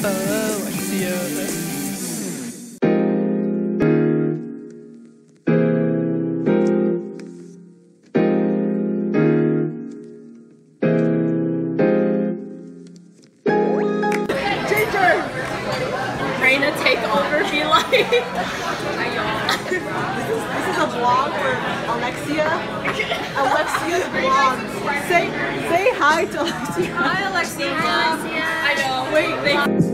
Alexia. Raina, take over, be like. This is a vlog for Alexia. Alexia's vlog. Say hi to Alexia. Hi, Alexia. I know. Wait.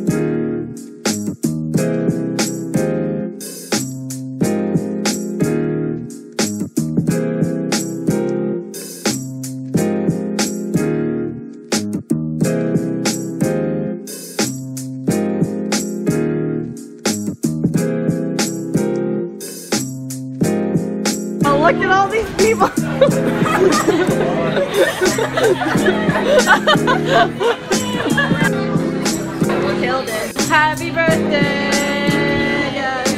Look at all these people! Killed it. Happy birthday! Yes.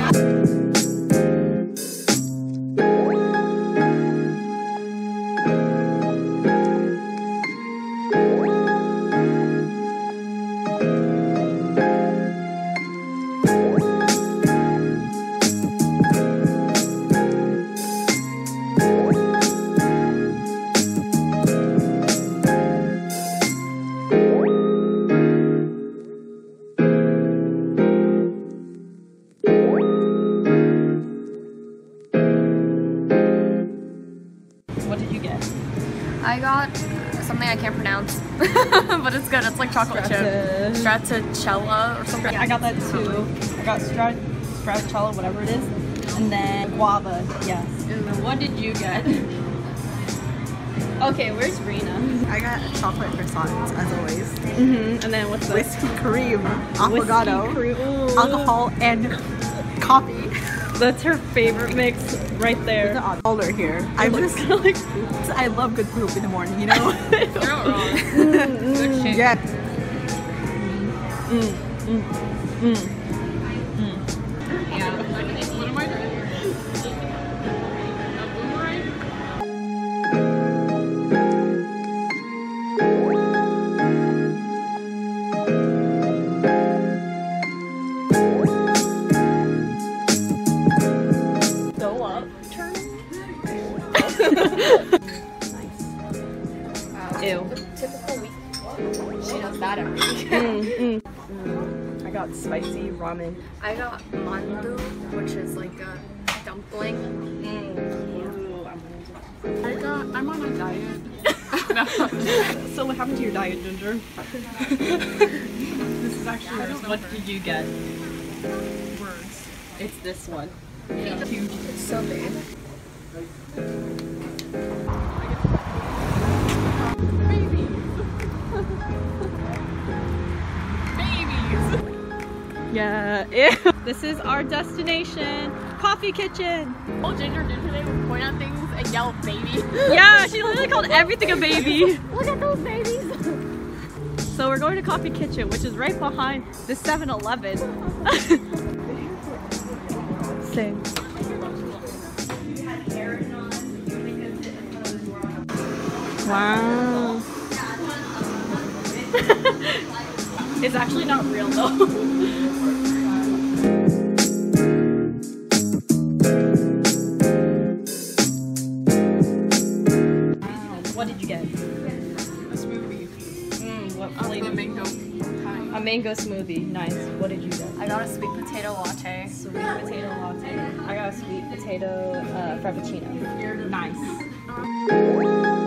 What did you get? I got something I can't pronounce, but it's good. It's like chocolate chip. Stracciatella or something. I got that too. I got stracciatella, whatever it is, and then guava. Yes. And then what did you get? Okay, where's Rena? I got chocolate croissants as always. And then what's this? Whiskey cream, avocado, alcohol, and coffee. That's her favorite mix right there. The older here. I'm just like, I love good poop in the morning, you know? You're not wrong. Good shit. Yeah. Yeah. What am I doing? A boomerang? Go up. Turn. Nice. Wow. Ew. Typical week. She does that every week. I got spicy ramen. I got mandu, which is like a dumpling. I'm on a diet. So what happened to your diet, Ginger? This is actually yours. What did you get? Words. It's this one. Yeah. Huge. It's so big. Yeah. Ew. This is our destination. Coffee kitchen. Oh, Ginger did today would point at things and yell baby. Yeah, she literally called everything a baby. Look at those babies. So we're going to Coffee Kitchen, which is right behind the 7-Eleven. Same. Wow. It's actually not real though. What did you get? A smoothie. What A flavor? mango pie. A mango smoothie. Nice. What did you get? I got a sweet potato latte. Sweet potato latte. I got a sweet potato frappuccino. Nice.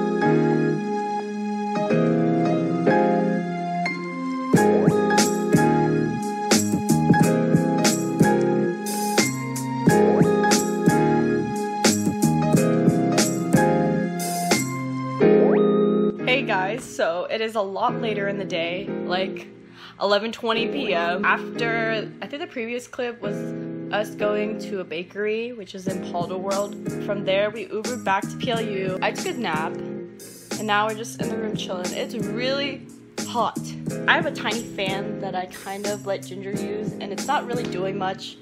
Hey guys, so it is a lot later in the day, like 11:20 p.m. After, I think the previous clip was us going to a bakery, which is in Paldo World. From there, we Ubered back to PLU. I took a nap, and now we're just in the room chilling. It's really hot. I have a tiny fan that I kind of let Ginger use, and it's not really doing much.